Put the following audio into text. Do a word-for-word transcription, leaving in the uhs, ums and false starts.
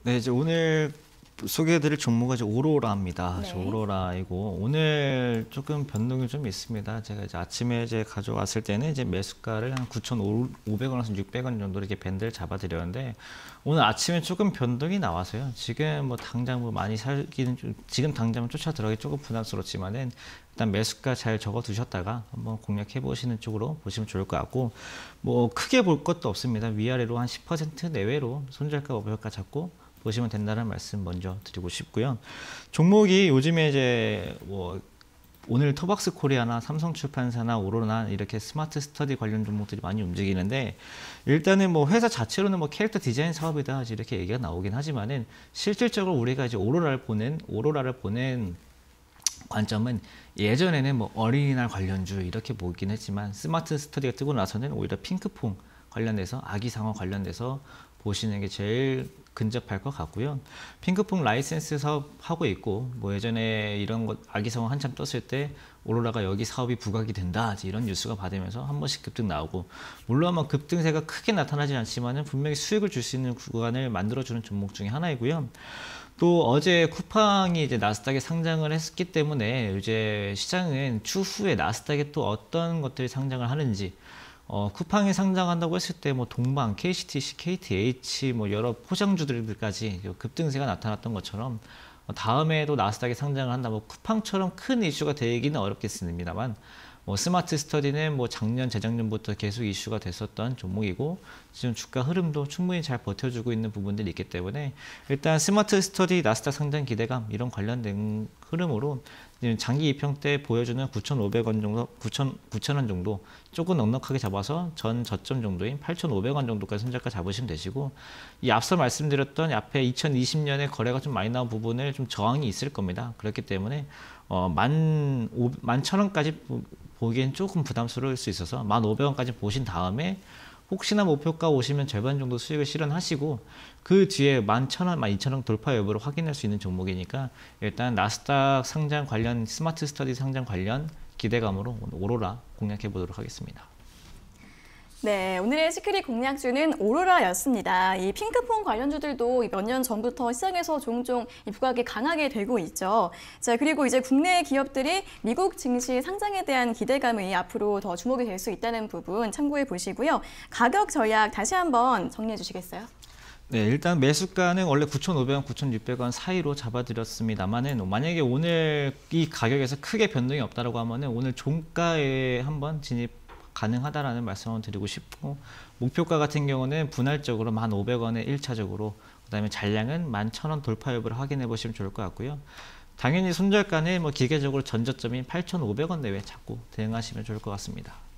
네, 이제 오늘 소개해드릴 종목은 이제 오로라입니다. 네. 오로라이고 오늘 조금 변동이 좀 있습니다. 제가 이제 아침에 이제 가져왔을 때는 이제 매수가를 한 구천오백 원에서 육백 원 정도 이렇게 밴드를 잡아드렸는데 오늘 아침에 조금 변동이 나와서요. 지금 뭐 당장 뭐 많이 살기는 좀 지금 당장은 쫓아 들어가기 조금 부담스럽지만은 일단 매수가 잘 적어 두셨다가 한번 공략해 보시는 쪽으로 보시면 좋을 것 같고 뭐 크게 볼 것도 없습니다. 위아래로 한 십 퍼센트 내외로 손절가 목표가 잡고 보시면 된다는 말씀 먼저 드리고 싶고요. 종목이 요즘에 이제 뭐 오늘 터벅스 코리아나 삼성출판사나 오로라 이렇게 스마트 스터디 관련 종목들이 많이 움직이는데 일단은 뭐 회사 자체로는 뭐 캐릭터 디자인 사업이다 이렇게 얘기가 나오긴 하지만은 실질적으로 우리가 이제 오로라를 보는 오로라를 보는 관점은 예전에는 뭐 어린이날 관련주 이렇게 보긴 했지만 스마트 스터디가 뜨고 나서는 오히려 핑크퐁 관련돼서 아기상어 관련돼서 보시는 게 제일 근접할 것 같고요. 핑크퐁 라이센스 사업 하고 있고 뭐 예전에 이런 것 아기상어 한참 떴을 때 오로라가 여기 사업이 부각이 된다 이런 뉴스가 받으면서 한 번씩 급등 나오고 물론 뭐 급등세가 크게 나타나지 않지만은 분명히 수익을 줄 수 있는 구간을 만들어주는 종목 중에 하나이고요. 또 어제 쿠팡이 이제 나스닥에 상장을 했기 때문에 이제 시장은 추후에 나스닥에 또 어떤 것들이 상장을 하는지 어, 쿠팡이 상장한다고 했을 때 뭐 동방, 케이씨티씨, 케이티에이치 뭐 여러 포장주들까지 급등세가 나타났던 것처럼 다음에도 나스닥에 상장을 한다 뭐 쿠팡처럼 큰 이슈가 되기는 어렵겠습니다만 뭐 스마트 스터디는 뭐 작년 재작년부터 계속 이슈가 됐었던 종목이고 지금 주가 흐름도 충분히 잘 버텨주고 있는 부분들이 있기 때문에 일단 스마트 스터디 나스닥 상장 기대감 이런 관련된 흐름으로 장기 입형 때 보여주는 구천오백 원 정도, 구천 원 정도 조금 넉넉하게 잡아서 전 저점 정도인 팔천오백 원 정도까지 손절가 잡으시면 되시고 이 앞서 말씀드렸던 앞에 이천이십 년에 거래가 좀 많이 나온 부분을 좀 저항이 있을 겁니다. 그렇기 때문에 어, 만, 만 천 원까지 보기엔 조금 부담스러울 수 있어서 만 오백 원까지 보신 다음에 혹시나 목표가 오시면 절반 정도 수익을 실현하시고 그 뒤에 만 천 원, 만 이천 원 돌파 여부를 확인할 수 있는 종목이니까 일단 나스닥 상장 관련 스마트 스터디 상장 관련 기대감으로 오로라 공략해 보도록 하겠습니다. 네, 오늘의 시크릿 공략주는 오로라였습니다. 이 핑크퐁 관련주들도 몇 년 전부터 시장에서 종종 이 부각이 강하게 되고 있죠. 자, 그리고 이제 국내 기업들이 미국 증시 상장에 대한 기대감이 앞으로 더 주목이 될 수 있다는 부분 참고해 보시고요. 가격 전략 다시 한번 정리해 주시겠어요? 네, 일단 매수가는 원래 구천오백 원, 구천육백 원 사이로 잡아드렸습니다만은 만약에 오늘 이 가격에서 크게 변동이 없다라고 하면은 오늘 종가에 한번 진입 가능하다라는 말씀을 드리고 싶고 목표가 같은 경우는 분할적으로 만 오백 원에 일 차적으로 그 다음에 잔량은 만 천 원 돌파 여부를 확인해 보시면 좋을 것 같고요. 당연히 손절가는 뭐 기계적으로 전저점인 팔천오백 원 내외 잡고 대응하시면 좋을 것 같습니다.